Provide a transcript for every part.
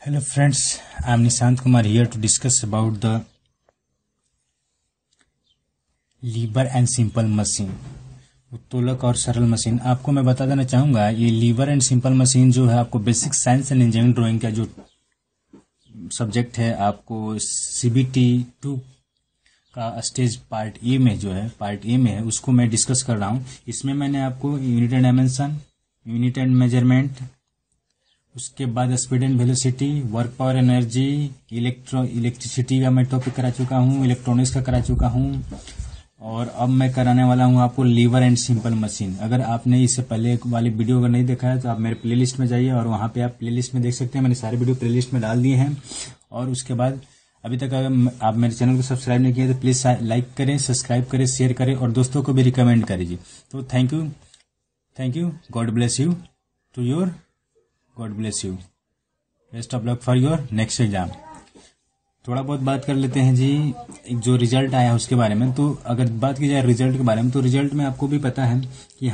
Hello friends, I am Nishant Kumar here to discuss about the lever and simple machine, उत्तोलक और सरल machine. आपको मैं बता देना चाहूँगा, ये लीवर एंड सिंपल मशीन जो है आपको basic science and engineering drawing का जो सब्जेक्ट है, आपको CBT 2 का स्टेज पार्ट ए में जो है पार्ट ए में है, उसको मैं डिस्कस कर रहा हूँ। इसमें मैंने आपको unit and dimension, unit and measurement, उसके बाद speed and velocity, work power energy, electricity का मैं टॉपिक करा चुका हूँ, इलेक्ट्रॉनिक्स का करा चुका हूँ, और अब मैं कराने वाला हूँ आपको लीवर एंड सिंपल मशीन। अगर आपने इससे पहले वाली वीडियो अगर नहीं देखा है तो आप मेरे प्लेलिस्ट में जाइए और वहाँ पे आप प्लेलिस्ट में देख सकते हैं। मैंने सारे वीडियो प्लेलिस्ट में डाल दिए हैं। और उसके बाद अभी तक अगर आप मेरे चैनल को सब्सक्राइब नहीं किए तो प्लीज़ लाइक करें, सब्सक्राइब करें, शेयर करें और दोस्तों को भी रिकमेंड करिए। तो thank you, God bless you to your, God bless you, best of luck for your next exam. थोड़ा बहुत बात कर लेते हैं जी, जो रिजल्ट आया उसके बारे में। तो अगर बात की जाए रिजल्ट के बारे में, तो रिजल्ट में आपको भी पता है कि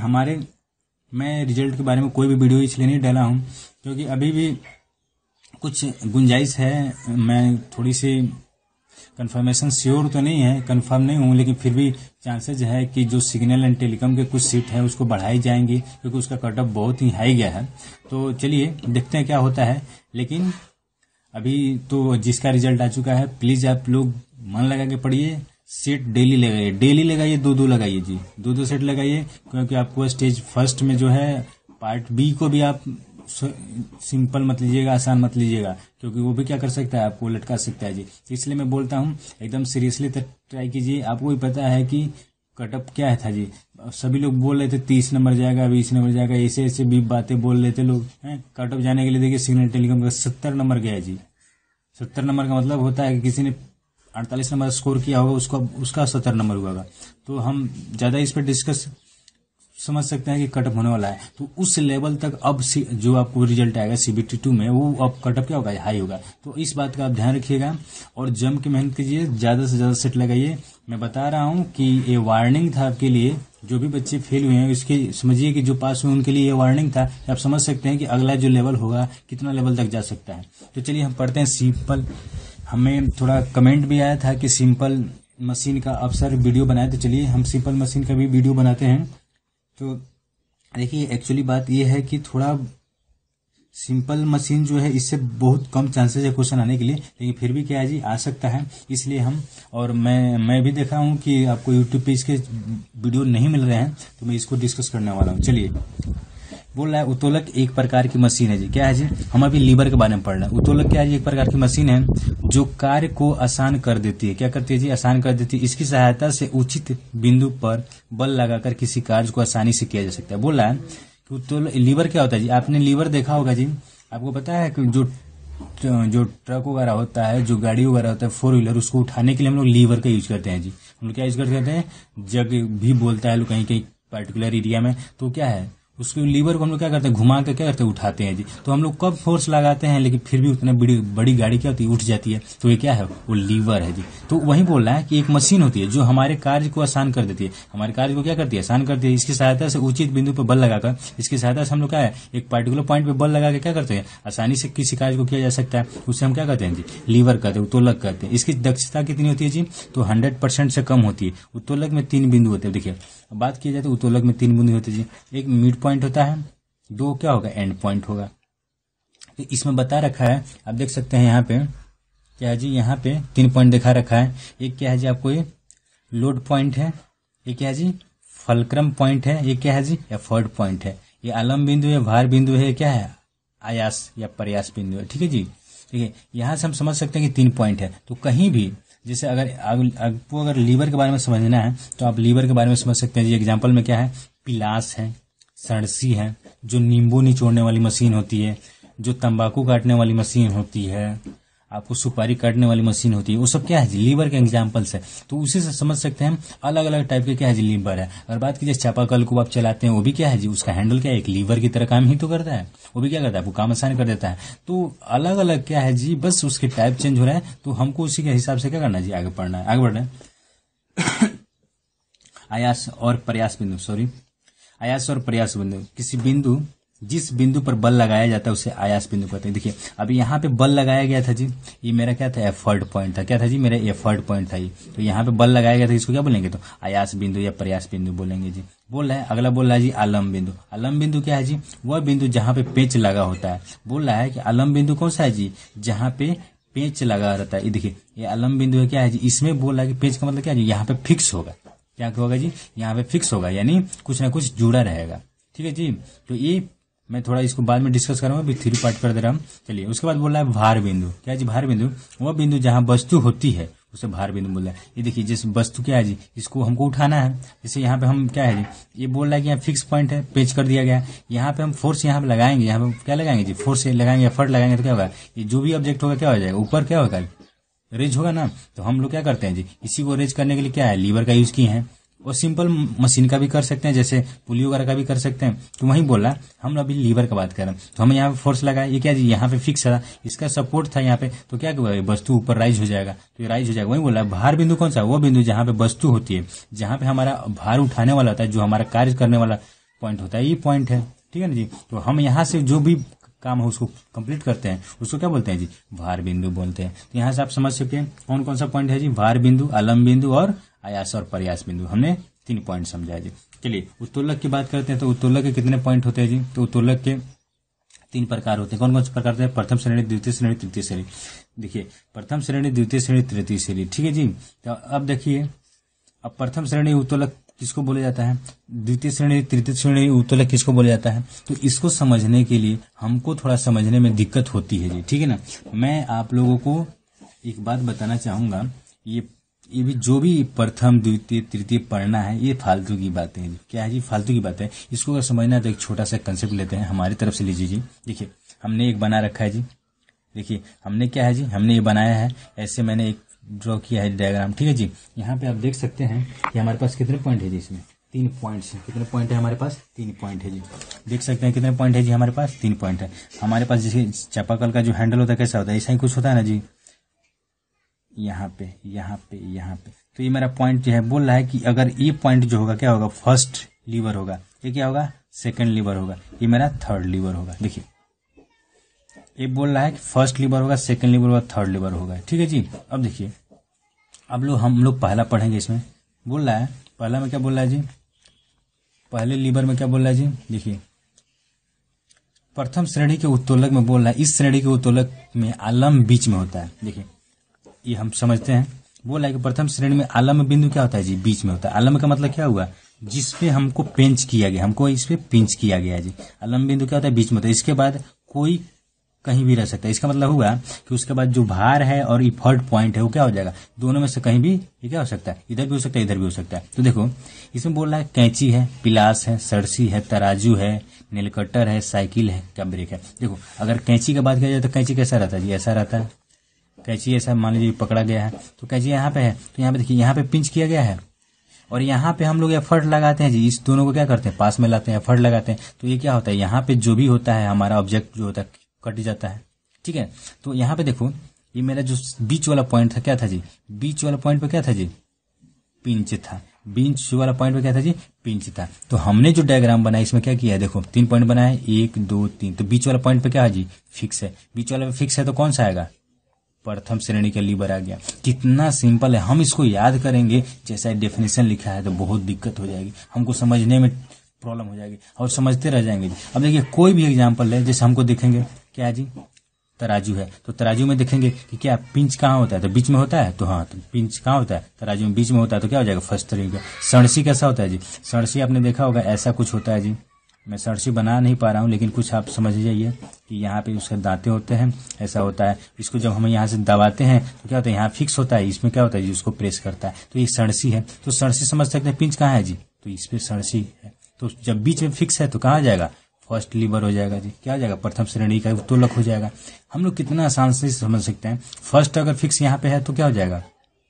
मैं रिजल्ट के बारे में कोई भी वीडियो इसलिए नहीं डाला हूं क्योंकि अभी भी कुछ गुंजाइश है। मैं थोड़ी सी कंफर्मेशन श्योर तो नहीं है, कंफर्म नहीं हूं, लेकिन फिर भी चांसेज है कि जो सिग्नल एंड टेलीकॉम के कुछ सीट है उसको बढ़ाई जाएंगी क्योंकि उसका कट ऑफ बहुत ही हाई गया है। तो चलिए देखते हैं क्या होता है। लेकिन अभी तो जिसका रिजल्ट आ चुका है, प्लीज आप लोग मन लगा के पढ़िए, सेट डेली लगाइए, दो लगाइए जी, दो सेट लगाइए, क्योंकि आपको स्टेज फर्स्ट में जो है पार्ट बी को भी आप सिंपल मत लीजिएगा, आसान मत लीजिएगा, क्योंकि वो भी क्या कर सकता है, आपको लटका सकता है जी। इसलिए मैं बोलता हूँ एकदम सीरियसली ट्राई कीजिए। आपको भी पता है कि कटअप क्या था जी, सभी लोग बोल रहे थे 30 नंबर जाएगा, 20 नंबर जाएगा, ऐसे भी बातें बोल रहे थे लोग हैं। कटअप जाने के लिए देखिए सिग्नल टेलीकॉम का 70 नंबर गया जी। 70 नंबर का मतलब होता है कि किसी ने 48 नंबर स्कोर किया होगा, उसका 70 नंबर हुआ। तो हम ज्यादा इस पर डिस्कस समझ सकते हैं कि कटअप होने वाला है। तो उस लेवल तक अब जो आपको रिजल्ट आएगा CBT 2 में, वो अब कटअप क्या होगा, हाई होगा। तो इस बात का आप ध्यान रखिएगा और जम के मेहनत कीजिए, ज्यादा से ज्यादा सेट लगाइए। मैं बता रहा हूं कि ये वार्निंग था आपके लिए, जो भी बच्चे फेल हुए हैं इसके समझिए कि जो पास हुए उनके लिए ये वार्निंग था। आप समझ सकते हैं कि अगला जो लेवल होगा कितना लेवल तक जा सकता है। तो चलिए हम पढ़ते हैं सिंपल। हमें थोड़ा कमेंट भी आया था कि सिंपल मशीन का आप सर वीडियो बनाए, तो चलिए हम सिंपल मशीन का भी वीडियो बनाते हैं। तो देखिए एक्चुअली बात यह है कि थोड़ा सिंपल मशीन जो है इससे बहुत कम चांसेस है क्वेश्चन आने के लिए, लेकिन फिर भी क्या है जी, आ सकता है। इसलिए हम, और मैं भी देखा हूं कि आपको यूट्यूब पे इसके वीडियो नहीं मिल रहे हैं, तो मैं इसको डिस्कस करने वाला हूं। चलिए, बोल रहा है उत्तोलक एक प्रकार की मशीन है जी। क्या है जी, हम अभी लीवर के बारे में पढ़ रहे हैं। उत्तोलक क्या है जी, एक प्रकार की मशीन है जो कार्य को आसान कर देती है। क्या करती है जी, आसान कर देती है। इसकी सहायता से उचित बिंदु पर बल लगाकर किसी कार्य को आसानी से किया जा सकता है। बोल रहा है कि उत्तोलक लीवर क्या होता है जी, आपने लीवर देखा होगा जी। आपको पता है कि जो ट्रक वगैरह होता है, जो गाड़ी वगैरह होता है, 4 व्हीलर, उसको उठाने के लिए हम लोग लीवर का यूज करते हैं जी। हम लोग क्या यूज करते हैं, जग भी बोलता है लोग कहीं कहीं पर्टिकुलर एरिया में। तो क्या है, उसके लीवर को हम लोग क्या करते हैं, घुमा के क्या करते हैं, उठाते हैं जी। तो हम लोग कब फोर्स लगाते हैं, लेकिन फिर भी उतना बड़ी गाड़ी क्या होती है, उठ जाती है। तो ये क्या है, वो लीवर है जी। तो वही बोल रहा है कि एक मशीन होती है जो हमारे कार्य को आसान कर देती है, हमारे कार्य को क्या करती है, आसान करती है। इसकी सहायता से उचित बिंदु पर बल लगाकर, इसकी सहायता से हम लोग क्या है, एक पर्टिकुलर पॉइंट पे बल लगा के क्या करते हैं, आसानी से किसी कार्य को किया जा सकता है। उसे हम क्या कहते हैं जी, लीवर कहते हैं, उत्तोलक कहते हैं। इसकी दक्षता कितनी होती है जी, तो 100% से कम होती है। उत्तोलक में 3 बिंदु होते हैं। देखिए बात की जाए तो उत्तोलक में 3 बिंदु होते हैं जी। एक मिड पॉइंट होता है, 2 क्या होगा, एंड पॉइंट होगा। तो इसमें बता रखा है, आप देख सकते हैं यहाँ पे क्या है जी, यहाँ पे 3 पॉइंट दिखा रखा है। एक क्या है जी, आपको ये लोड पॉइंट है, एक क्या है जी, फलक्रम पॉइंट है, एक क्या है जी, एफर्ट पॉइंट है। ये आलम बिंदु है, भार बिंदु है, क्या है, आयास या प्रयास बिंदु है। ठीक है जी, ठीक है। यहाँ से हम समझ सकते हैं कि 3 पॉइंट है। तो कहीं भी जैसे आपको अगर लीवर के बारे में समझना है तो आप लीवर के बारे में समझ सकते हैं जी। एग्जाम्पल में क्या है, पिलास है, सड़सी है, जो नींबू निचोड़ने वाली मशीन होती है, जो तंबाकू काटने वाली मशीन होती है, आपको सुपारी काटने वाली मशीन होती है, वो सब क्या है जी, लीवर के एग्जाम्पल्स है। तो उसी से समझ सकते हैं हम अलग अलग टाइप के क्या है जी, लीवर है। अगर बात कीजिए चापाकल को आप चलाते हैं, वो भी क्या है जी, उसका हैंडल क्या है, एक लीवर की तरह काम ही तो करता है। वो भी क्या करता है, आपको काम आसान कर देता है। तो अलग अलग क्या है जी, बस उसके टाइप चेंज हो रहा है। तो हमको उसी के हिसाब से क्या करना है जी, आगे पढ़ना है, आगे बढ़ना है। आयास और प्रयास बिंदु, आयास और प्रयास बिंदु, किसी बिंदु जिस बिंदु पर बल लगाया जाता है उसे आयास बिंदु कहते हैं। देखिए अभी यहाँ पे बल लगाया गया था जी, ये मेरा क्या था, एफर्ट पॉइंट था। क्या था जी, मेरा एफर्ट पॉइंट था ये। तो यहाँ पे बल लगाया गया था, इसको क्या बोलेंगे, तो आयास बिंदु या प्रयास बिंदु बोलेंगे जी। बोल रहा है अगला, बोल रहा है जी आलम बिंदु। आलम बिंदु क्या है जी, वह बिंदु जहाँ पे पेंच लगा होता है। बोल रहा है कि आलम बिंदु कौन सा है जी, जहाँ पे पेंच लगा रहता है। ये देखिए ये आलम बिंदु है, क्या है जी, इसमें बोल रहा है कि पेंच का मतलब क्या है जी, यहाँ पे फिक्स होगा। क्या होगा जी, यहाँ पे फिक्स होगा, यानी कुछ ना कुछ जुड़ा रहेगा। ठीक है जी, तो ये मैं थोड़ा इसको बाद में डिस्कस करूंगा, अभी 3 पार्ट कर दे रहा हूँ। चलिए उसके बाद बोल रहा है भार बिंदु। क्या है जी, भार बिंदु वह बिंदु जहाँ वस्तु होती है उसे भार बिंदु बोल रहा है। ये देखिए जिस वस्तु क्या है जी, इसको हमको उठाना है। जैसे यहाँ पे हम क्या है जी, ये बोल रहा है कि यहाँ फिक्स पॉइंट है, पेच कर दिया गया। यहाँ पे हम फोर्स यहाँ पे लगाएंगे, यहाँ पे क्या लगाएंगे जी, फोर्स लगाएंगे, एफर्ट लगाएंगे, तो क्या होगा, ये जो भी ऑब्जेक्ट होगा क्या हो जाएगा, ऊपर क्या होगा, रेज होगा ना। तो हम लोग क्या करते हैं जी, इसी को रेज करने के लिए क्या है, लीवर का यूज किए हैं। और सिंपल मशीन का भी कर सकते हैं, जैसे पुली वगैरह का भी कर सकते हैं। तो वही बोला, हम अभी लीवर का बात कर रहे हैं। तो हम यहाँ पे फोर्स लगाए, ये क्या जी, यहाँ पे फिक्स था, इसका सपोर्ट था यहाँ पे, तो क्या वस्तु ऊपर राइज हो जाएगा। तो ये राइज हो जाएगा। वही बोला भार बिंदु कौन सा, वो बिंदु जहाँ पे वस्तु होती है, जहाँ पे हमारा भार उठाने वाला होता है, जो हमारा कार्य करने वाला पॉइंट होता है, ये पॉइंट है। ठीक है ना जी। तो हम यहाँ से जो भी काम है उसको कंप्लीट करते हैं, उसको क्या बोलते हैं जी, भार बिंदु बोलते हैं। तो यहाँ से आप समझ सकते हैं कौन कौन सा पॉइंट है जी, भार बिंदु, आलम बिंदु और आयास और प्रयास बिंदु। हमने 3 पॉइंट समझा जी। चलिए उत्तोलक की बात करते हैं। तो उत्तोलक के कितने पॉइंट होते हैं जी, तो उत्तोलक के 3 प्रकार होते हैं। कौन कौन से प्रकार होते हैं, प्रथम श्रेणी, द्वितीय श्रेणी, तृतीय श्रेणी। देखिए प्रथम श्रेणी, द्वितीय श्रेणी, तृतीय श्रेणी। ठीक है जी। तो अब देखिए, अब प्रथम श्रेणी उत्तोलक किसको बोला जाता है, द्वितीय श्रेणी, तृतीय श्रेणी उत्तोलक किसको बोला जाता है। तो इसको समझने के लिए हमको थोड़ा समझने में दिक्कत होती है जी। ठीक है ना। मैं आप लोगों को एक बात बताना चाहूंगा, ये भी जो भी प्रथम द्वितीय तृतीय पढ़ना है, ये फालतू की बातें हैं। क्या है जी, फालतू की बातें। इसको अगर समझना है तो एक छोटा सा कंसेप्ट लेते हैं, हमारी तरफ से लीजिए जी। देखिए हमने एक बना रखा है जी, देखिए हमने क्या है जी, हमने ये बनाया है, ऐसे मैंने एक ड्रॉ किया है डायग्राम। ठीक है जी। यहाँ पे आप देख सकते हैं कि हमारे पास कितने पॉइंट है जी, इसमें 3 पॉइंट्स हैं। कितने पॉइंट है हमारे पास, 3 पॉइंट है जी। देख सकते हैं कितने पॉइंट है जी, हमारे पास 3 पॉइंट है। हमारे पास जैसे चापाकल का जो हैंडल होता है कैसा होता है, ऐसा ही कुछ होता है ना जी, यहाँ पे, यहाँ पे, यहाँ पे। तो ये मेरा पॉइंट जो है बोल रहा है कि अगर ये पॉइंट जो होगा क्या होगा, फर्स्ट लीवर होगा, ये क्या होगा, सेकंड लीवर होगा, ये मेरा थर्ड लीवर होगा। देखिए ये बोल रहा है कि फर्स्ट लीवर होगा, सेकंड लीवर होगा, थर्ड लीवर होगा। ठीक है जी। अब देखिए, अब हम लोग पहला पढ़ेंगे। इसमें बोल रहा है, पहला में क्या बोल रहा है जी, पहले लीवर में क्या बोल रहा है जी, देखिए प्रथम श्रेणी के उत्तोलक में बोल रहा है, इस श्रेणी के उत्तोलक में आलम बीच में होता है। देखिए ये हम समझते हैं। बोला है कि प्रथम श्रेणी में आलम बिंदु क्या होता है जी, बीच में होता है। आलम का मतलब क्या हुआ, जिसपे हमको पेंच किया गया, हमको इस पे पिंच किया गया जी। आलम बिंदु क्या होता है, बीच में होता है। इसके बाद कोई कहीं भी रह सकता है। इसका मतलब हुआ कि उसके बाद जो भार है और इफर्ट पॉइंट है वो क्या हो जाएगा, दोनों में से कहीं भी ये क्या हो सकता है, इधर भी हो सकता है, इधर भी हो सकता है। तो देखो इसमें बोल रहा है कैंची है, पिलास है, सरसी है, तराजू है, नेल कटर है, साइकिल है, क्या ब्रेक है। देखो अगर कैंची की बात किया जाए तो कैंची कैसा रहता है जी, ऐसा रहता है। कैंची ऐसा मान लीजिए पकड़ा गया है, तो कैंची यहाँ पे है, तो यहाँ पे देखिए यहाँ पे पिंच किया गया है, और यहाँ पे हम लोग एफर्ट लगाते हैं जी। इस दोनों को क्या करते हैं, पास में लाते हैं, एफर्ट लगाते हैं। तो ये क्या होता है, यहाँ पे जो भी होता है हमारा ऑब्जेक्ट जो होता है कट जाता है। ठीक है। तो यहाँ पे देखो ये मेरा जो बीच वाला पॉइंट था क्या था जी, बीच वाला पॉइंट पे क्या था जी, पिंच था। बीच वाला पॉइंट पे क्या था जी, पिंच था। तो हमने जो डायग्राम बनाया इसमें क्या किया है, देखो 3 पॉइंट बनाया, 1 2 3। तो बीच वाला पॉइंट पे क्या है जी, फिक्स है। बीच वाला पे फिक्स है तो कौन सा आएगा, प्रथम श्रेणी का लीवर आ गया। कितना सिंपल है। हम इसको याद करेंगे जैसा डेफिनेशन लिखा है तो बहुत दिक्कत हो जाएगी, हमको समझने में प्रॉब्लम हो जाएगी और समझते रह जाएंगे। अब देखिए कोई भी एग्जांपल है, जैसे हमको देखेंगे क्या है जी, तराजू है, तो तराजू में देखेंगे कि क्या पिंच कहाँ होता है, तो बीच में होता है। तो हाँ, तो पिंच कहाँ होता है, तराजू में बीच में होता है, तो क्या हो जाएगा, फर्स्ट तरीका। सड़सी कैसा होता है जी, सड़सी आपने देखा होगा ऐसा कुछ होता है जी। मैं सड़सी बना नहीं पा रहा हूँ, लेकिन कुछ आप समझ जाइए कि यहाँ पे उसके दांते होते हैं, ऐसा होता है। इसको जब हम यहाँ से दबाते हैं तो क्या होता है, यहाँ फिक्स होता है, इसमें क्या होता है जी, उसको प्रेस करता है। तो ये सड़सी है। तो सड़सी समझ सकते हैं, पिंच कहाँ है जी, तो इस पे सड़सी है। तो जब बीच में फिक्स है तो कहाँ जाएगा, फर्स्ट लीवर हो जाएगा जी। क्या हो जाएगा, प्रथम श्रेणी का उत्तोलक हो जाएगा। हम लोग कितना आसान से समझ सकते हैं। फर्स्ट अगर फिक्स यहाँ पे है तो क्या हो जाएगा,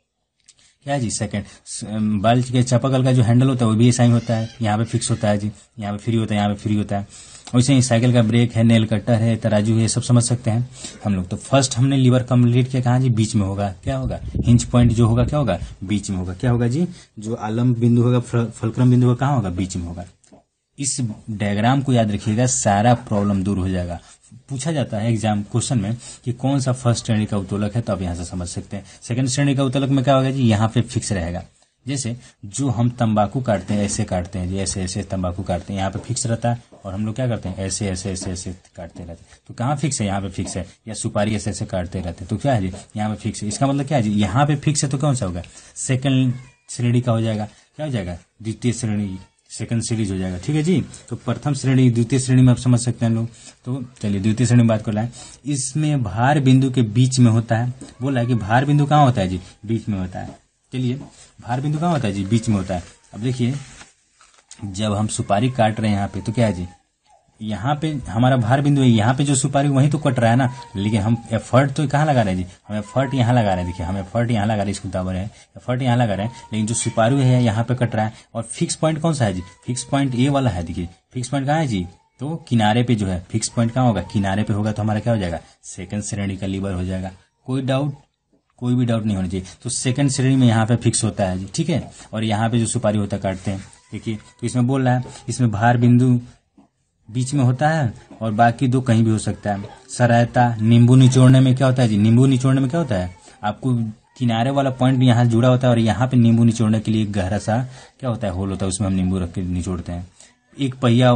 क्या है जी, सेकंड। बाल्टी के चापाकल का जो हैंडल होता है वो भी ऐसा ही होता है, यहाँ पे फिक्स होता है जी, यहाँ पे फ्री होता है, यहाँ पे फ्री होता है। वैसे ही साइकिल का ब्रेक है, नेल कटर है, तराजू है, सब समझ सकते हैं हम लोग। तो फर्स्ट हमने लीवर कंप्लीट किया, कहाँ जी, बीच में होगा। क्या होगा, हिंज पॉइंट जो होगा क्या होगा, बीच में होगा। क्या होगा जी, जो आलम बिंदु होगा, फलक्रम बिंदु होगा, कहाँ होगा, बीच में होगा। इस डायग्राम को याद रखिएगा, सारा प्रॉब्लम दूर हो जाएगा। पूछा जाता है एग्जाम क्वेश्चन में कि कौन सा फर्स्ट श्रेणी का उत्तोलक है, तो आप यहां से समझ सकते हैं। सेकंड श्रेणी का उत्तोलक में क्या होगा जी, यहाँ पे फिक्स रहेगा। जैसे जो हम तंबाकू काटते हैं ऐसे काटते हैं जी, ऐसे ऐसे तंबाकू काटते हैं, यहाँ पे फिक्स रहता है। और हम लोग क्या करते हैं, ऐसे ऐसे ऐसे ऐसे काटते रहते हैं, तो कहाँ फिक्स है, यहाँ पे फिक्स है। या सुपारी ऐसे ऐसे काटते रहते हैं, तो क्या है जी, यहाँ पे फिक्स है। इसका मतलब क्या है जी, यहाँ पे फिक्स है तो कौन सा होगा, सेकंड श्रेणी का हो जाएगा। क्या हो जाएगा, द्वितीय श्रेणी, सेकंड सीरीज हो जाएगा। ठीक है जी। तो प्रथम श्रेणी, द्वितीय श्रेणी में आप समझ सकते हैं लोग। तो चलिए द्वितीय श्रेणी में बात कर रहे हैं। इसमें भार बिंदु के बीच में होता है। बोला है कि भार बिंदु कहाँ होता है जी, बीच में होता है। चलिए भार बिंदु कहाँ होता है जी, बीच में होता है। अब देखिए जब हम सुपारी काट रहे हैं यहाँ पे, तो क्या है जी, यहाँ पे हमारा भार बिंदु है, यहाँ पे जो सुपारी वहीं तो कट रहा है ना, लेकिन हम एफर्ट तो कहाँ लगा रहे हैं जी, हम एफर्ट यहाँ लगा रहे हैं। देखिए हम एफर्ट यहाँ लगा रहे हैं, इसको दावर है, एफर्ट यहाँ लगा रहे हैं, लेकिन जो सुपारी है यहाँ पे कट रहा है। और फिक्स पॉइंट कौन सा है जी, फिक्स पॉइंट ए वाला है। देखिए फिक्स पॉइंट कहाँ है जी, तो किनारे पे जो है फिक्स पॉइंट कहाँ होगा, किनारे पे होगा। तो हमारा क्या हो जाएगा, सेकंड श्रेणी का लीवर हो जाएगा। कोई डाउट, कोई भी डाउट नहीं होना चाहिए। तो सेकंड श्रेणी में यहाँ पे फिक्स होता है जी, ठीक है। और यहाँ पे जो सुपारी होता है काटते हैं। देखिए तो इसमें बोल रहा है, इसमें भार बिंदु बीच में होता है और बाकी दो कहीं भी हो सकता है। सरायता, नींबू निचोड़ने में क्या होता है जी, नींबू निचोड़ने में क्या होता है, आपको किनारे वाला पॉइंट यहाँ जुड़ा होता है और यहाँ पे नींबू निचोड़ने के लिए एक गहरा सा क्या होता है, होल होता है, उसमें हम नींबू रख के निचोड़ते हैं। एक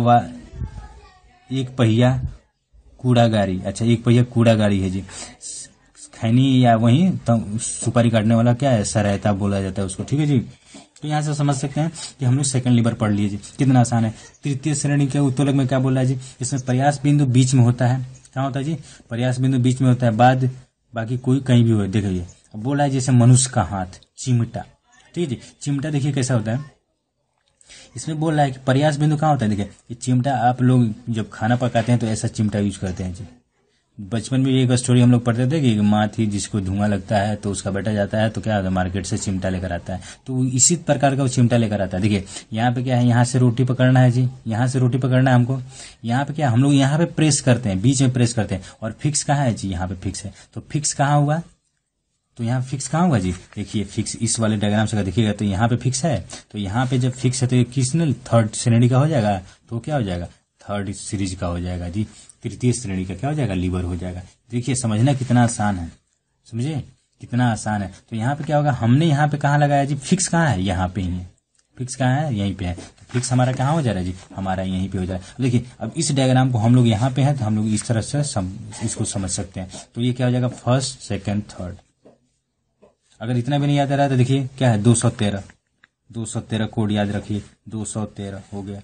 पहिया कूड़ा गाड़ी, अच्छा एक पहिया कूड़ा गाड़ी है जी। खैनी या वही सुपारी काटने वाला क्या है, सरायता बोला जाता है उसको। ठीक है जी। तो यहाँ से समझ सकते हैं कि हम लोग सेकंड लीवर पढ़ लिए जी, कितना आसान है। तृतीय श्रेणी के उत्तोलक में क्या बोला है जी, इसमें प्रयास बिंदु बीच में होता है। क्या होता है जी, प्रयास बिंदु बीच में होता है, बाद बाकी कोई कहीं भी हो। देखिए अब बोला है जैसे मनुष्य का हाथ, चिमटा। ठीक है जी। चिमटा देखिए कैसा होता है, इसमें बोल रहा है कि प्रयास बिंदु कहाँ होता है। देखिए ये चिमटा, आप लोग जब खाना पकाते हैं तो ऐसा चिमटा यूज करते हैं जी। बचपन में एक स्टोरी हम लोग पढ़ते थे कि माँ थी जिसको धुआं लगता है तो उसका बेटा जाता है तो क्या होता है, मार्केट से चिमटा लेकर आता है। तो इसी प्रकार का वो चिमटा लेकर आता है। देखिए यहाँ पे क्या है, यहाँ से रोटी पकड़ना है जी, यहाँ से रोटी पकड़ना है हमको। यहाँ पे क्या, हम लोग यहाँ पे प्रेस करते हैं, बीच में प्रेस करते हैं। और फिक्स कहाँ है जी, यहाँ पे फिक्स है। तो फिक्स कहाँ हुआ, तो यहाँ फिक्स कहाँ होगा जी, देखिए फिक्स इस वाले डायग्राम से देखिएगा तो यहाँ पे फिक्स है। तो यहाँ पे जब फिक्स है तो ये किसने, थर्ड श्रेणी का हो जाएगा। तो क्या हो जाएगा, थर्ड सीरीज का हो जाएगा जी। तृतीय श्रेणी का क्या हो जाएगा, लीवर हो जाएगा। देखिए समझना कितना आसान है, समझे कितना आसान है। तो यहाँ पे क्या होगा, हमने यहाँ पे कहाँ लगाया जी, फिक्स कहाँ है, यहाँ पे ही है। फिक्स कहाँ है, यहीं पे है। तो फिक्स हमारा कहाँ हो जा रहा है जी, हमारा यहीं पे हो जा रहा है। देखिए अब इस डायग्राम को हम लोग यहाँ पे है तो हम लोग इस तरह से इसको समझ सकते हैं। तो ये क्या हो जाएगा, फर्स्ट सेकेंड थर्ड। अगर इतना भी नहीं याद आ रहा है तो देखिए क्या है, 213 कोड याद रखिए, 213 हो गया,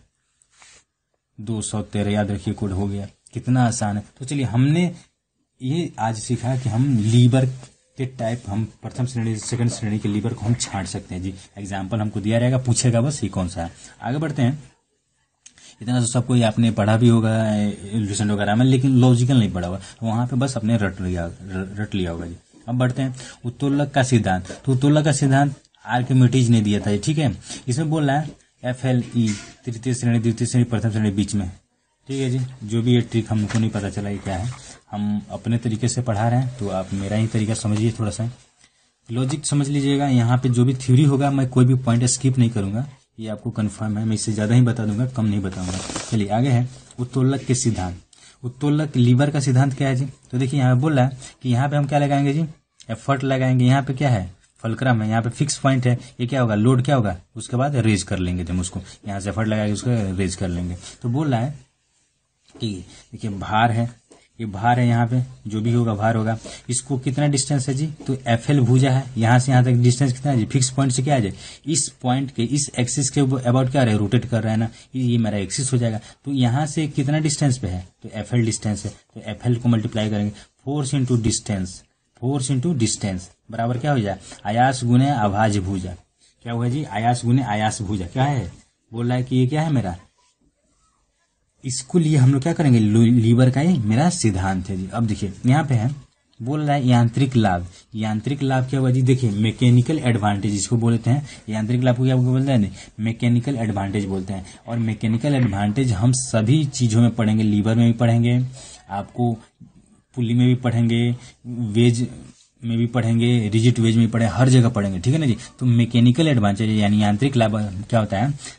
213 याद रखिए कोड हो गया। कितना आसान है। तो चलिए हमने ये आज सीखा कि हम लीवर के टाइप, हम प्रथम श्रेणी सेकंड श्रेणी के लीवर को हम छांट सकते हैं जी। एग्जाम्पल हमको दिया रहेगा, पूछेगा बस ये कौन सा है। आगे बढ़ते हैं। इतना तो सबको ये आपने पढ़ा भी होगा इल्यूस्ट्रेशन वगैरह में, लेकिन लॉजिकल नहीं पढ़ा होगा, वहां पे बस अपने रट लिया होगा जी। अब बढ़ते हैं उत्तोलक का सिद्धांत। तो उत्तोलक का सिद्धांत आर्किमिडीज ने दिया था, ठीक है। इसमें बोल रहा है FLE, तृतीय श्रेणी द्वितीय श्रेणी प्रथम श्रेणी बीच में। ठीक है जी। जो भी ये ट्रिक हमको नहीं पता चला ये क्या है, हम अपने तरीके से पढ़ा रहे हैं, तो आप मेरा ही तरीका समझिए, थोड़ा सा लॉजिक समझ लीजिएगा। यहाँ पे जो भी थ्योरी होगा मैं कोई भी पॉइंट स्किप नहीं करूंगा, ये आपको कंफर्म है। मैं इससे ज्यादा ही बता दूंगा, कम नहीं बताऊंगा। चलिए आगे है उत्तोलक के सिद्धांत। उत्तोलक लीवर का सिद्धांत क्या है जी, तो देखिए यहाँ पे बोल रहा है कि यहाँ पे हम क्या लगाएंगे जी, एफर्ट लगाएंगे। यहाँ पे क्या है, फलक्रम है, यहाँ पे फिक्स पॉइंट है। ये क्या होगा, लोड क्या होगा, उसके बाद रेज कर लेंगे जब उसको, यहाँ से एफर्ट लगाएंगे उसको रेज कर लेंगे। तो बोल रहा है कि देखिए भार है, ये भार है, यहाँ पे जो भी होगा भार होगा। इसको कितना डिस्टेंस है जी, तो FL भुजा है, यहाँ से यहाँ तक डिस्टेंस कितना है जी, फिक्स पॉइंट से क्या है जी, इस पॉइंट के इस एक्सिस के अबाउट क्या रहे, रोटेट कर रहा है ना, ये मेरा एक्सिस हो जाएगा। तो यहाँ से कितना डिस्टेंस पे है, तो FL डिस्टेंस है, तो FL को मल्टीप्लाई करेंगे, फोर्स इंटू डिस्टेंस बराबर क्या हो जाए, आयास गुने आभाज भुजा। क्या हुआ जी, आयास गुने आयास भुजा। क्या है, बोल रहा है कि ये क्या है मेरा, इसको लिए हम लोग क्या करेंगे, लीवर का ये मेरा सिद्धांत है जी। अब देखिए यहाँ पे है, बोल रहा है यांत्रिक लाभ। यांत्रिक लाभ क्या हुआ जी, देखिए मैकेनिकल एडवांटेज इसको बोलते हैं। यांत्रिक लाभ को क्या बोलते हैं, मैकेनिकल एडवांटेज बोलते हैं। और मैकेनिकल एडवांटेज हम सभी चीजों में पढ़ेंगे, लीवर में भी पढ़ेंगे, आपको पुली में भी पढ़ेंगे, वेज में भी पढ़ेंगे, रिजिड वेज में भी पढ़ेंगे, हर जगह पढ़ेंगे, ठीक है ना जी। तो मैकेनिकल एडवांटेज यानी यांत्रिक लाभ क्या होता है,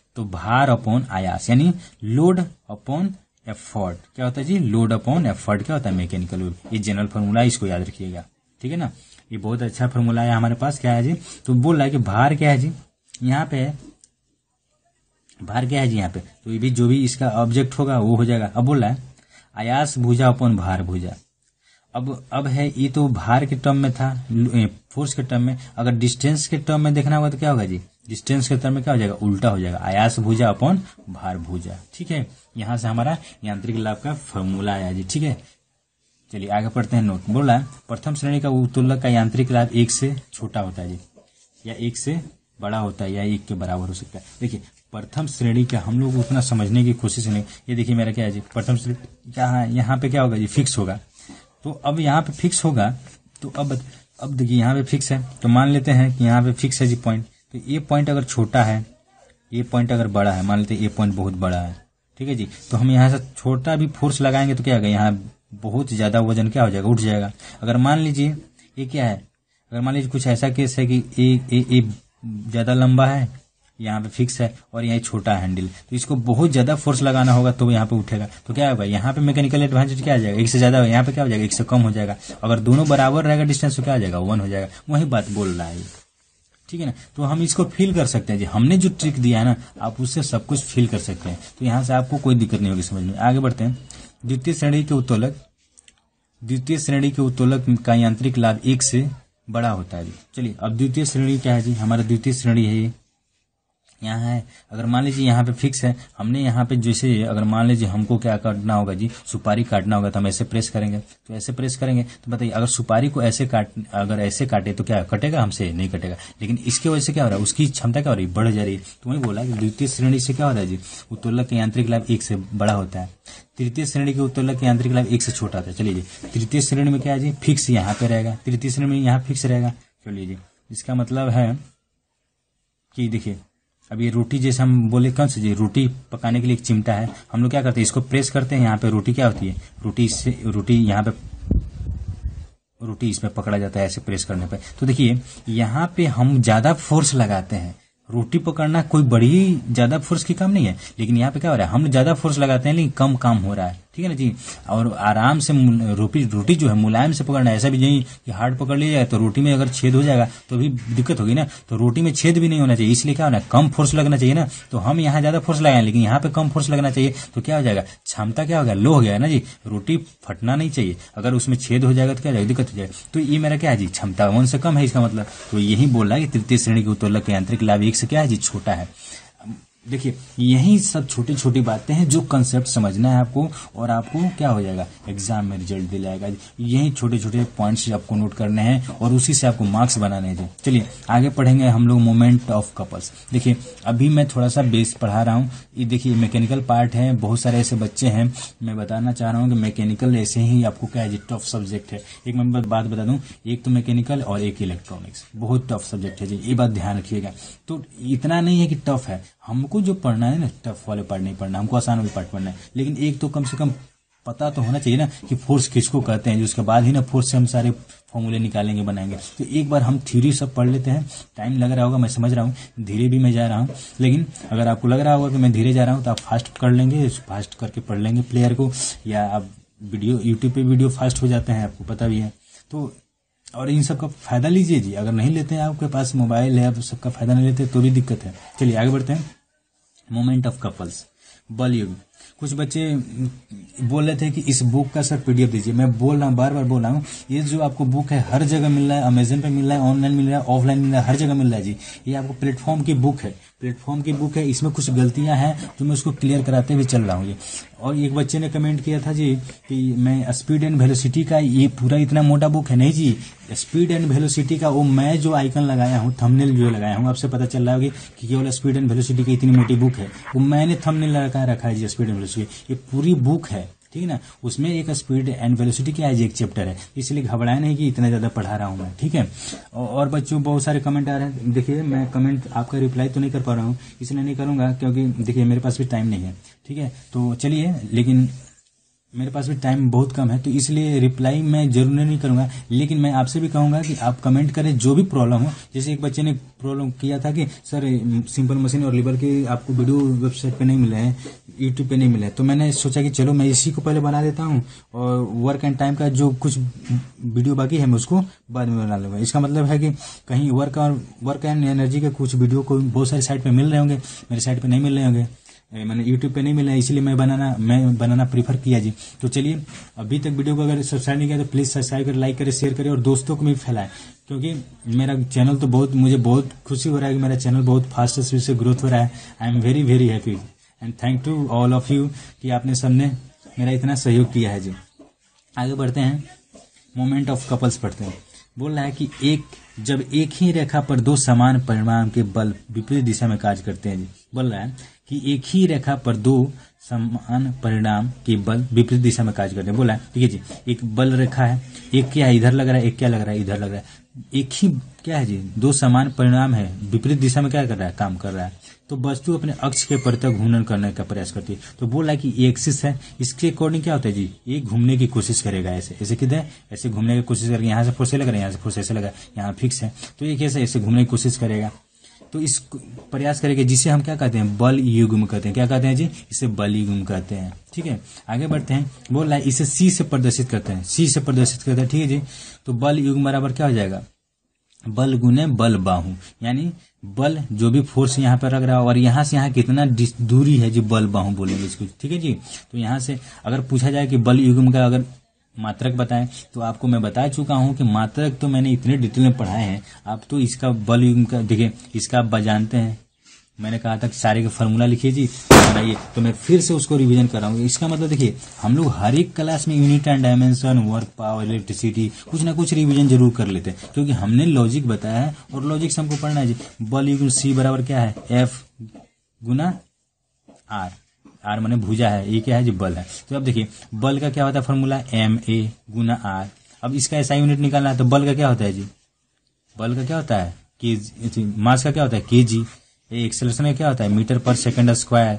तो भार अपॉन आयास, यानी लोड अपॉन एफर्ट क्या होता है जी, लोड अपॉन एफर्ट क्या होता है, मैकेनिकल वेव। ये जनरल फॉर्मूला, इसको याद रखिएगा, ठीक है ना। ये बहुत अच्छा फॉर्मूला है हमारे पास। क्या है जी, तो बोल रहा है कि भार क्या है जी, यहाँ पे है भार क्या है जी यहाँ पे, तो ये भी जो भी इसका ऑब्जेक्ट होगा वो हो जाएगा। अब बोल रहा है आयास भुजा अपॉन भार भुजा। अब है ये तो भार के टर्म में था, फोर्स के टर्म में। अगर डिस्टेंस के टर्म में देखना होगा तो क्या होगा जी, डिस्टेंस के टर्म में क्या हो जाएगा, उल्टा हो जाएगा, आयास भुजा अपॉन भार भुजा। ठीक है, यहां से हमारा यांत्रिक लाभ का फॉर्मूला आया जी। ठीक है, चलिए आगे पढ़ते हैं। नोट बोल रहा है प्रथम श्रेणी का उत्तोलक का यांत्रिक लाभ 1 से छोटा होता है जी, या 1 से बड़ा होता है, या 1 के बराबर हो सकता है। देखिए प्रथम श्रेणी का हम लोग उतना समझने की कोशिश नहीं। ये देखिए मेरा क्या है जी, प्रथम श्रेणी यहाँ पे क्या होगा जी, फिक्स होगा। तो अब यहाँ पे फिक्स होगा, तो अब देखिए यहाँ पे फिक्स है, तो मान लेते हैं कि यहाँ पे फिक्स है जी पॉइंट। तो ये पॉइंट अगर छोटा है, ये पॉइंट अगर बड़ा है, मान लेते हैं ये पॉइंट बहुत बड़ा है, ठीक है जी, तो हम यहाँ से छोटा भी फोर्स लगाएंगे तो क्या होगा, यहाँ बहुत ज्यादा वजन क्या हो जाएगा, उठ जाएगा। अगर मान लीजिए ये क्या है, अगर मान लीजिए कुछ ऐसा केस है कि ए ज्यादा लंबा है, यहाँ पे फिक्स है, और यहाँ छोटा हैंडल, तो इसको बहुत ज्यादा फोर्स लगाना होगा तो यहाँ पे उठेगा। तो क्या होगा, यहाँ पे मैकेनिकल एडवांटेज क्या आ जाएगा, 1 से ज्यादा, यहाँ पे क्या हो जाएगा, 1 से कम हो जाएगा। अगर दोनों बराबर रहेगा डिस्टेंस तो क्या आ जाएगा, 1 हो जाएगा। वही बात बोल रहा है, ठीक है ना। तो हम इसको फील कर सकते हैं जी, हमने जो ट्रिक दिया है ना, आप उससे सब कुछ फील कर सकते हैं। तो यहाँ से आपको कोई दिक्कत नहीं होगी समझ में। आगे बढ़ते हैं। द्वितीय श्रेणी के उत्तोलक का यांत्रिक लाभ 1 से बड़ा होता है जी। चलिए अब द्वितीय श्रेणी क्या है जी, हमारा द्वितीय श्रेणी है ये यहाँ है। अगर मान लीजिए यहाँ पे फिक्स है, हमने यहाँ पे जैसे अगर मान लीजिए हमको क्या काटना होगा जी, सुपारी काटना होगा, तो हम ऐसे प्रेस करेंगे, तो ऐसे प्रेस करेंगे, तो बताइए अगर सुपारी को ऐसे अगर ऐसे काटे तो क्या कटेगा, हमसे नहीं कटेगा। लेकिन इसके वजह से क्या हो रहा है, उसकी क्षमता क्या हो रही है, बढ़ जा रही है। तो वही बोला कि द्वितीय श्रेणी से क्या हो रहा है जी, उत्तोलक का यांत्रिक लाभ 1 से बड़ा होता है। तृतीय श्रेणी के उत्तोलक का यांत्रिक लाभ 1 से छोटा होता है। चलिए जी, तृतीय श्रेणी में क्या है जी, फिक्स यहाँ पे रहेगा, तृतीय श्रेणी में यहाँ फिक्स रहेगा। चलिए जी, इसका मतलब है कि देखिए अब ये रोटी जैसे हम बोले, कौन सी जी, रोटी पकाने के लिए एक चिमटा है, हम लोग क्या करते हैं, इसको प्रेस करते हैं, यहाँ पे रोटी क्या होती है, रोटी यहाँ पे रोटी इसमें पकड़ा जाता है ऐसे प्रेस करने पे। तो देखिए यहाँ पे हम ज्यादा फोर्स लगाते हैं, रोटी पकड़ना कोई बड़ी ज्यादा फोर्स की काम नहीं है, लेकिन यहाँ पे क्या हो रहा है, हम ज्यादा फोर्स लगाते हैं लेकिन कम काम हो रहा है, ठीक है ना जी। और आराम से रोटी जो है मुलायम से पकड़ना है, ऐसा भी नहीं कि हार्ड पकड़ लिया जाए तो रोटी में अगर छेद हो जाएगा तो भी दिक्कत होगी ना। तो रोटी में छेद भी नहीं होना चाहिए, इसलिए क्या होना है, कम फोर्स लगना चाहिए ना। तो हम यहाँ ज्यादा फोर्स लगाए लेकिन यहाँ पे कम फोर्स लगना चाहिए, तो क्या हो जाएगा, क्षमता क्या हो गया, लो हो गया ना जी। रोटी फटना नहीं चाहिए, अगर उसमें छेद हो जाएगा तो क्या हो जाएगा, दिक्कत हो जाएगा। तो ये मेरा क्या है जी, क्षमता 1 से कम है, इसका मतलब। तो यही बोल रहा है कि तृतीय श्रेणी के उत्तोलक का यांत्रिक लाभ 1 से क्या है जी, छोटा है। देखिए यही सब छोटी छोटी बातें हैं जो कंसेप्ट समझना है आपको, और आपको क्या हो जाएगा, एग्जाम में रिजल्ट दिलाएगा। यही छोटे छोटे पॉइंट्स आपको नोट करने हैं और उसी से आपको मार्क्स बनाने हैं। चलिए आगे पढ़ेंगे हम लोग मोमेंट ऑफ कपल्स। देखिए अभी मैं थोड़ा सा बेस पढ़ा रहा हूँ, ये देखिए मैकेनिकल पार्ट है, बहुत सारे ऐसे बच्चे हैं, मैं बताना चाह रहा हूँ कि मैकेनिकल ऐसे ही आपको क्या है जी, टफ सब्जेक्ट है। एक मैं बात बता दूं, एक तो मैकेनिकल और एक इलेक्ट्रॉनिक्स, बहुत टफ सब्जेक्ट है जी, ये बात ध्यान रखिएगा। तो इतना नहीं है कि टफ है, हमको जो पढ़ना है ना, टफ वाले पार्ट नहीं पढ़ना, हमको आसान वाले पार्ट पढ़ना है। लेकिन एक तो कम से कम पता तो होना चाहिए ना कि फोर्स किसको कहते हैं, उसके बाद ही ना फोर्स से हम सारे फॉर्मूले निकालेंगे, बनाएंगे। तो एक बार हम थ्योरी सब पढ़ लेते हैं। टाइम लग रहा होगा, मैं समझ रहा हूँ, धीरे भी मैं जा रहा हूँ, लेकिन अगर आपको लग रहा होगा कि मैं धीरे जा रहा हूँ तो आप फास्ट कर लेंगे, फास्ट करके पढ़ लेंगे प्लेयर को, या आप यूट्यूब पे वीडियो फास्ट हो जाते हैं, आपको पता भी है। तो और इन सब का फायदा लीजिए जी, अगर नहीं लेते हैं, आपके पास मोबाइल है, आप सबका फायदा नहीं लेते तो भी दिक्कत है। चलिए आगे बढ़ते हैं। मोमेंट ऑफ कपल्स, बल युग। कुछ बच्चे बोल रहे थे कि इस बुक का सर पीडीएफ दीजिए। मैं बोल रहा हूँ, बार बार बोल रहा हूँ, ये जो आपको बुक है हर जगह मिल रहा है, अमेजन पे मिल रहा है, ऑनलाइन मिल रहा है, ऑफलाइन मिल रहा है, हर जगह मिल रहा है जी। ये आपको प्लेटफॉर्म की बुक है, प्लेटफॉर्म की बुक है। इसमें कुछ गलतियां हैं जो मैं उसको क्लियर कराते हुए चल रहा हूँ जी। और एक बच्चे ने कमेंट किया था जी कि मैं स्पीड एंड वेलोसिटी का, ये पूरा इतना मोटा बुक है नहीं जी। स्पीड एंड वेलोसिटी का वो मैं जो आइकन लगाया हूँ, थंबनेल जो लगाया हूँ, आपसे पता चल रहा होगा कि केवल स्पीड एंड वेलोसिटी की इतनी मोटी बुक है, वो मैंने थंबनेल लगा रखा है जी, स्पीड एंड वेलोसिटी। ये पूरी बुक है, ठीक है ना। उसमें एक स्पीड एंड वेलोसिटी क्या है जी, एक चैप्टर है, इसलिए घबराए नहीं कि इतना ज्यादा पढ़ा रहा हूं मैं, ठीक है। और बच्चों बहुत सारे कमेंट आ रहे हैं। देखिए मैं कमेंट आपका रिप्लाई तो नहीं कर पा रहा हूँ, इसलिए नहीं करूंगा क्योंकि देखिए मेरे पास भी टाइम नहीं है, ठीक है। तो चलिए, लेकिन मेरे पास भी टाइम बहुत कम है, तो इसलिए रिप्लाई मैं जरूर नहीं करूंगा, लेकिन मैं आपसे भी कहूंगा कि आप कमेंट करें जो भी प्रॉब्लम हो। जैसे एक बच्चे ने प्रॉब्लम किया था कि सर सिंपल मशीन और लीवर के आपको वीडियो वेबसाइट पे नहीं मिले हैं, यूट्यूब पे नहीं मिले हैं, तो मैंने सोचा कि चलो मैं इसी को पहले बना देता हूँ और वर्क एंड टाइम का जो कुछ वीडियो बाकी है मैं उसको बाद में बना लूंगा। इसका मतलब है कि कहीं वर्क एंड एनर्जी के कुछ वीडियो को बहुत सारे साइट पे मिल रहे होंगे, मेरे साइट पे नहीं मिल रहे होंगे, मैंने YouTube पे नहीं मिला, इसलिए मैं बनाना प्रीफर किया जी। तो चलिए, अभी तक वीडियो को अगर सब्सक्राइब नहीं किया तो प्लीज सब्सक्राइब करें, लाइक करें, शेयर करें और दोस्तों को भी फैलाएं, क्योंकि मेरा चैनल तो मुझे बहुत खुशी हो रहा है कि मेरा चैनल बहुत फास्ट स्पीड से ग्रोथ हो रहा है। I am very very happy and thank to all of you कि आपने सबने मेरा इतना सहयोग किया है जी। आगे बढ़ते हैं, मोमेंट ऑफ कपल्स पढ़ते हैं। बोल रहा है कि जब एक ही रेखा पर दो समान परिमाण के बल विपरीत दिशा में कार्य करते हैं जी। बोल रहा है कि एक ही रेखा पर दो समान परिणाम के बल विपरीत दिशा में कार्य करते हैं। बोला है ठीक है जी, एक बल रेखा है, एक क्या है इधर लग रहा है, एक क्या लग रहा है इधर लग रहा है, एक ही क्या है जी, दो समान परिणाम है, विपरीत दिशा में क्या कर रहा है, काम कर रहा है। तो वस्तु अपने अक्ष के प्रति घूर्णन करने का प्रयास करती है। तो बोल रहा है कि ये एक्सिस है, इसके अकॉर्डिंग क्या होता है जी, ये घूमने की कोशिश करेगा, ऐसे किधर ऐसे घूमने की कोशिश करेगा, यहाँ से फोर्स लगा, यहाँ से फोर्स ऐसे लगा, यहाँ फिक्स है, तो ये कैसे ऐसे घूमने की कोशिश करेगा। तो इस प्रयास करेंगे जिसे हम क्या कहते हैं, बल युग्म कहते हैं। क्या कहते हैं जी, इसे बल युग्म कहते हैं। ठीक है, आगे बढ़ते हैं। बोल रहा है इसे सी से प्रदर्शित करते हैं, सी से प्रदर्शित करते हैं। ठीक है जी, तो बल युग्म बराबर क्या हो जाएगा, बल गुने बल बाहु, यानी बल जो भी फोर्स यहाँ पर लग रहा है और यहाँ से यहाँ कितना दूरी है जी, बल बाहु बोलेंगे इसको। ठीक है जी, तो यहाँ से अगर पूछा जाए कि बल युग्म का अगर मात्रक बताएं तो आपको मैं बता चुका हूं कि मात्रक तो मैंने इतने डिटेल में पढ़ाए हैं, आप तो इसका बल युग्म का देखिए, इसका आप जानते हैं, मैंने कहा था कि सारे का फॉर्मूला लिखिए जी, बनाइए, तो मैं फिर से उसको रिवीजन कर रहा हूँ। इसका मतलब देखिए, हम लोग हर एक क्लास में unit and dimension, work, power, electricity कुछ ना कुछ रिवीजन जरूर कर लेते हैं, क्योंकि हमने लॉजिक बताया है और लॉजिक से हमको पढ़ना है जी। बल युग्म सी बराबर क्या है, एफ गुना आर, आर माने भुजा है, ये क्या है जी, बल है। तो अब देखिए बल का क्या होता है फॉर्मूला, एम ए गुना आर। अब इसका ऐसा यूनिट निकालना है, तो बल का क्या होता है जी, बल का क्या होता है के, मास का क्या होता है के जी, एक्सेलरेशन का क्या होता है मीटर पर सेकंड स्क्वायर,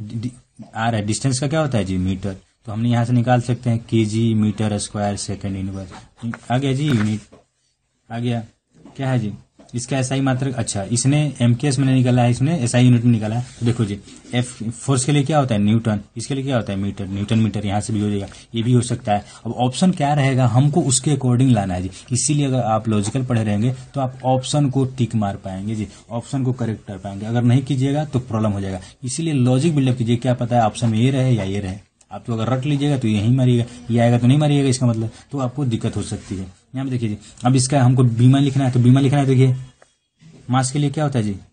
आर है, डिस्टेंस का क्या होता है जी मीटर, तो हमने यहाँ से निकाल सकते हैं K G meter square second inverse. आ गया जी यूनिट, आ गया, क्या है जी इसका एसआई मात्रक। अच्छा, इसने एमकेएस में निकाला है, इसने एसआई यूनिट में निकाला है। तो देखो जी, एफ फोर्स के लिए क्या होता है न्यूटन, इसके लिए क्या होता है मीटर, न्यूटन मीटर, यहाँ से भी हो जाएगा, ये भी हो सकता है। अब ऑप्शन क्या रहेगा, हमको उसके अकॉर्डिंग लाना है जी। इसीलिए अगर आप लॉजिकल पढ़े रहेंगे तो आप ऑप्शन को टिक मार पाएंगे जी, ऑप्शन को करेक्ट कर पाएंगे। अगर नहीं कीजिएगा तो प्रॉब्लम हो जाएगा। इसीलिए लॉजिक बिल्डअप कीजिए, क्या पता है ऑप्शन में ये रहे या ये रहे। आप तो अगर रट लीजिएगा तो यही मारिएगा, ये आएगा तो नहीं मारिएगा, इसका मतलब तो आपको दिक्कत हो सकती है। यहाँ पे देखिए जी, अब इसका हमको बीमा लिखना है, तो बीमा लिखना है, देखिए मास के लिए क्या होता है जी,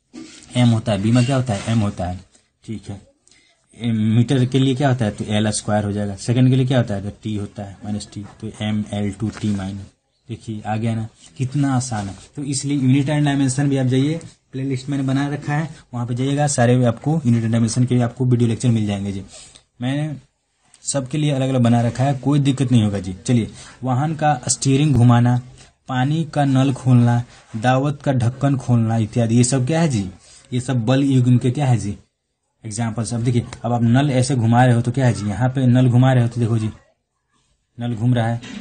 एम होता है, बीमा क्या होता है, एम होता है। ठीक है, मीटर के लिए क्या होता है, तो एल स्क्वायर हो जाएगा। सेकंड के लिए क्या होता है, तो टी होता है माइनस टी, तो M L two T minus. देखिए आ गया ना, कितना आसान है। तो इसलिए यूनिट एंड डायमेंशन भी आप जाइए, प्लेलिस्ट मैंने बना रखा है, वहां पे जाइएगा, सारे आपको यूनिट एंड डायमेंशन के आपको वीडियो लेक्चर मिल जाएंगे जी। मैंने सबके लिए अलग अलग बना रखा है, कोई दिक्कत नहीं होगा जी। चलिए, वाहन का स्टीयरिंग घुमाना, पानी का नल खोलना, दावत का ढक्कन खोलना इत्यादि, ये सब क्या है जी, ये सब बल युग्म के क्या है जी एग्जाम्पल्स। अब देखिए, अब आप नल ऐसे घुमा रहे हो तो क्या है जी, यहाँ पे नल घुमा रहे हो तो देखो जी नल घूम रहा है।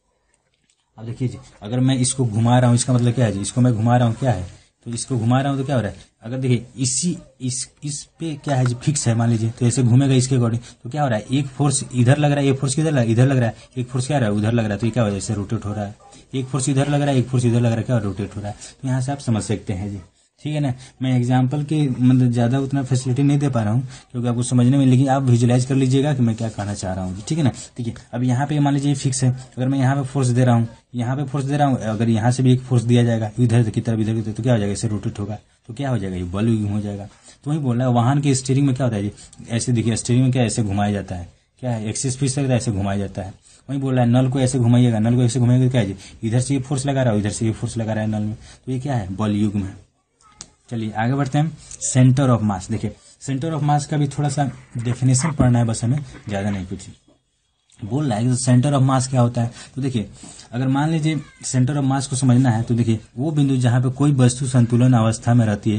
अब देखिए जी, अगर मैं इसको घुमा रहा हूँ, इसका मतलब क्या है जी, इसको मैं घुमा रहा हूँ, क्या है, तो इसको घुमा रहा हूँ तो क्या हो रहा है, अगर देखिए इस पे क्या है जी, फिक्स है मान लीजिए, तो ऐसे घूमेगा इसके अकॉर्डिंग, तो क्या हो रहा है, एक फोर्स इधर लग रहा है, एक फोर्स किधर लग रहा है, इधर लग रहा है, एक फोर्स क्या रहा है, उधर लग रहा है, तो ये क्या हो रहा है, ऐसे रोटेट हो रहा है। एक फोर्स इधर लग रहा है, एक फोर्स इधर लग रहा है, क्या रोटेट हो रहा है। तो यहाँ से आप समझ सकते हैं जी। ठीक है ना, मैं एग्जाम्पल के मतलब ज्यादा उतना फैसिलिटी नहीं दे पा रहा हूँ क्योंकि आपको समझने में, लेकिन आप विजुलाइज कर लीजिएगा कि मैं क्या कहना चाह रहा हूँ। ठीक है ना, ठीक है। अब यहाँ पे मान लीजिए फिक्स है, अगर मैं यहाँ पे फोर्स दे रहा हूँ, यहाँ पे फोर्स दे रहा हूँ, अगर यहाँ से भी एक फोर्स दिया जाएगा इधर की तरफ, इधर की तरफ, तो क्या हो जाएगा, इससे रोटेट होगा, तो क्या हो जाएगा, ये बल युग्म हो जाएगा। तो वही बोल रहा है, वाहन के स्टीयरिंग में क्या होता है जी, ऐसे देखिए स्टीयरिंग में क्या ऐसे घुमाया जाता है, क्या है एक्सिस फिक्स रहता है, ऐसे घुमाया जाता है। वही बोल रहा है, नल को ऐसे घुमाइएगा, नल को ऐसे घुमाइएगा, क्या है जी, इधर से ये फोर्स लगा रहा है, इधर से ये फोर्स लगा रहा है नल में, तो ये क्या है, बल युग्म है। चलिए आगे बढ़ते हैं। सेंटर ऑफ मास, देखिए सेंटर ऑफ मास का भी थोड़ा सा डेफिनेशन पढ़ना है, बस हमें ज्यादा नहीं कुछ बोल रहा है कि सेंटर ऑफ मास क्या होता है। तो देखिए, अगर मान लीजिए सेंटर ऑफ मास को समझना है तो देखिए, वो बिंदु जहां पे कोई वस्तु संतुलन अवस्था में रहती है,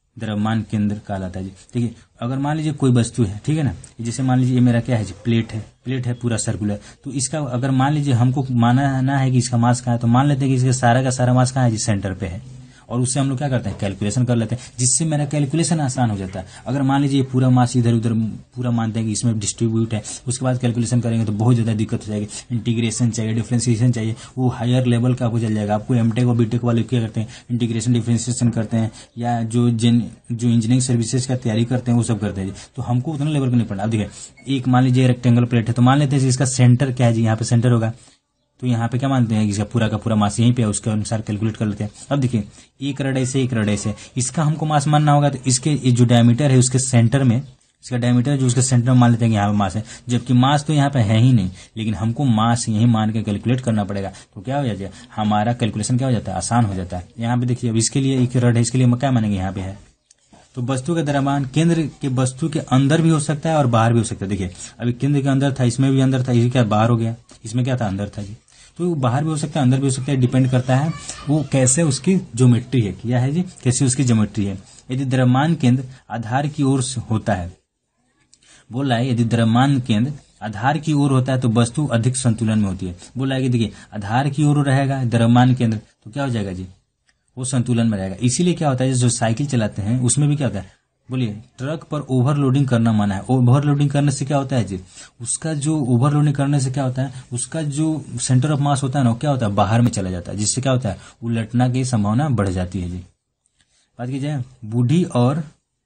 द्रव्यमान केंद्र कहलाता है जी। देखिए अगर मान लीजिए कोई वस्तु है, ठीक है ना, जैसे मान लीजिए ये मेरा क्या है जी, प्लेट है पूरा सर्कुलर। तो इसका अगर मान लीजिए हमको मानना है कि इसका मास कहाँ है, तो मान लेते हैं कि इसका सारा का सारा मास कहाँ है जी, सेंटर पे है। और उससे हम लोग क्या करते हैं, कैलकुलेशन कर लेते हैं, जिससे मेरा कैलकुलेशन आसान हो जाता है। अगर मान लीजिए पूरा मास इधर उधर पूरा मानते हैं कि इसमें डिस्ट्रीब्यूट है, उसके बाद कैलकुलेशन करेंगे तो बहुत ज़्यादा दिक्कत हो जाएगी। इंटीग्रेशन चाहिए, डिफ्रेंसिएशन चाहिए, वो हायर लेवल का आपको चल जाएगा। आपको एमटेक और बीटेक वाले क्या करते हैं, इंटीग्रेशन डिफ्रेंसिएशन करते हैं, या जो इंजीनियरिंग सर्विसेज का तैयारी करते हैं वो सब करते हैं। तो हमको उतना लेवल का नहीं पढ़ना। अब देखिए एक मान लीजिए रेक्टेंगल प्लेट है, तो मान लेते हैं इसका सेंटर क्या है जी, यहाँ पे सेंटर होगा। तो यहाँ पे क्या मानते हैं कि इसका पूरा का पूरा मास यहीं पे है, उसके अनुसार कैलकुलेट कर लेते हैं। अब देखिए एक रडाई से इसका हमको मास मानना होगा, तो इसके जो डायमीटर है उसके सेंटर में, इसका डायमीटर जो उसके सेंटर में मान लेते हैं कि यहाँ पे मास है, जबकि मास तो यहाँ पे है ही नहीं, लेकिन हमको मास यहीं मान के कैलकुलेट करना पड़ेगा। तो क्या हो जाता है, हमारा कैलकुलेशन क्या हो जाता है, आसान हो जाता है। यहाँ पे देखिए अब इसके लिए एक रड है, इसके लिए हम क्या मानेंगे, यहाँ पे है। तो वस्तु का द्रव्यमान केंद्र के वस्तु के अंदर भी हो सकता है और बाहर भी हो सकता है। देखिए अभी केंद्र के अंदर था, इसमें भी अंदर था, ये क्या बाहर हो गया, इसमें क्या था, अंदर था जी। तो बाहर भी हो सकता है अंदर भी हो सकता है, डिपेंड करता है वो कैसे उसकी ज्योमेट्री है, क्या है जी, कैसी उसकी ज्योमेट्री है। यदि द्रव्यमान केंद्र आधार की ओर होता है, बोला है यदि द्रव्यमान केंद्र आधार की ओर होता है तो वस्तु अधिक संतुलन में होती है। बोला है कि देखिए आधार की ओर रहेगा द्रव्यमान केंद्र, तो क्या हो जाएगा जी, वो संतुलन में रहेगा। इसीलिए क्या होता है, जो साइकिल चलाते हैं उसमें भी क्या होता है, बोलिए ट्रक पर ओवरलोडिंग करना मना है। ओवरलोडिंग करने से क्या होता है जी, उसका जो ओवरलोडिंग करने से क्या होता है, उसका जो सेंटर ऑफ मास होता है ना, वो क्या होता है, बाहर में चला जाता है, जिससे क्या होता है, उलटना की संभावना बढ़ जाती है जी। बात की जाए बूढ़ी और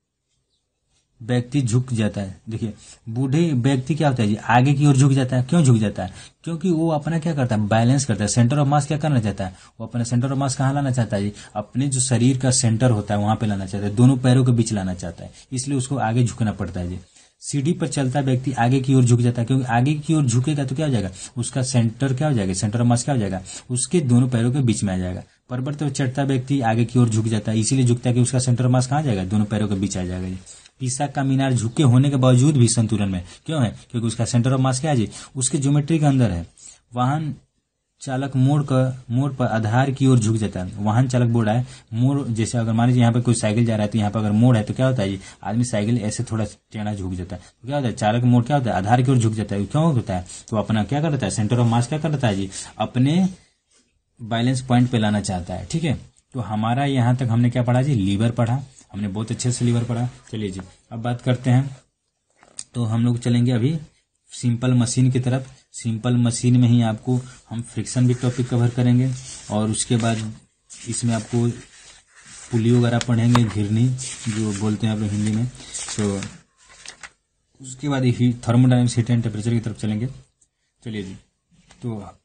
व्यक्ति झुक जाता है। देखिए बूढ़े व्यक्ति क्या होता है जी, आगे की ओर झुक जाता है। क्यों झुक जाता है, क्योंकि वो अपना क्या करता है, बैलेंस करता है। सेंटर ऑफ मास क्या करना चाहता है, वो अपना सेंटर ऑफ मास कहाँ लाना चाहता है जी, अपने जो शरीर का सेंटर होता है वहां पे लाना चाहता है, दोनों पैरों के बीच लाना चाहता है, इसलिए उसको आगे झुकना पड़ता है जी। सीढ़ी पर चलता व्यक्ति आगे की ओर झुक जाता है, क्योंकि आगे की ओर झुकेगा तो क्या हो जाएगा, उसका सेंटर क्या हो जाएगा, सेंटर ऑफ मास क्या हो जाएगा, उसके दोनों पैरों के बीच में आ जाएगा। पर्वत पर चढ़ता व्यक्ति आगे की ओर झुक जाता है, इसीलिए झुकता है कि उसका सेंटर ऑफ मास कहाँ जाएगा, दोनों पैरों के बीच आ जाएगा जी। पीसा का मीनार झुके होने के बावजूद भी संतुलन में क्यों है, क्योंकि उसका सेंटर ऑफ मास क्या है जी, उसके ज्योमेट्री के अंदर है। वाहन चालक मोड़ पर आधार की ओर झुक जाता है। वाहन चालक बोल रहा है मोड़, जैसे अगर मान लीजिए यहाँ पे कोई साइकिल जा रहा है, तो यहाँ पे अगर मोड़ है तो क्या होता है जी, आदमी साइकिल ऐसे थोड़ा टेढ़ा झुक जाता है, तो क्या होता है, चालक मोड़ क्या होता है, आधार की ओर झुक जाता है। क्यों होता है, तो अपना क्या करता है, सेंटर ऑफ मास क्या करता है जी, अपने बैलेंस पॉइंट पे लाना चाहता है। ठीक है, तो हमारा यहाँ तक हमने क्या पढ़ा जी, लीवर पढ़ा, हमने बहुत अच्छे से लीवर पढ़ा। चलिए जी अब बात करते हैं, तो हम लोग चलेंगे अभी सिंपल मशीन की तरफ। सिंपल मशीन में ही आपको हम फ्रिक्शन भी टॉपिक कवर करेंगे, और उसके बाद इसमें आपको पुली वगैरह पढ़ेंगे, घिरनी जो बोलते हैं आप लोग हिंदी में। तो उसके बाद थर्मोडायनेमिक्स, हीट एंड टेम्परेचर की तरफ चलेंगे। चलिए जी, तो